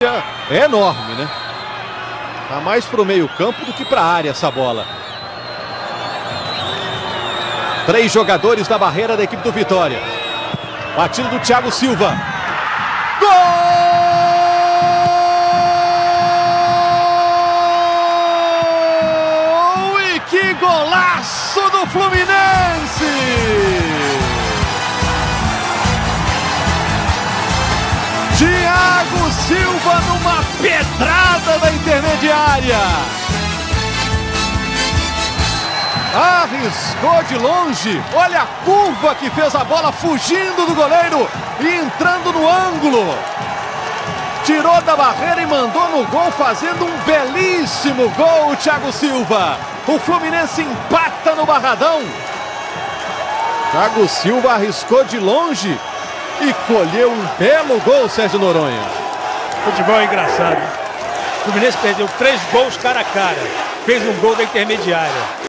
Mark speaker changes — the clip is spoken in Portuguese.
Speaker 1: distância é enorme, né? Tá mais pro meio campo do que pra área essa bola. 3 jogadores da barreira da equipe do Vitória. Batido do Thiago Silva. Gol! E que golaço do Fluminense! Thiago Silva numa pedrada da intermediária. Arriscou de longe. Olha a curva que fez a bola fugindo do goleiro e entrando no ângulo. Tirou da barreira e mandou no gol, fazendo um belíssimo gol, o Thiago Silva. O Fluminense empata no Barradão. Thiago Silva arriscou de longe e colheu um belo gol, Sérgio Noronha.
Speaker 2: Futebol é engraçado. O Fluminense perdeu 3 gols cara a cara. Fez um gol da intermediária.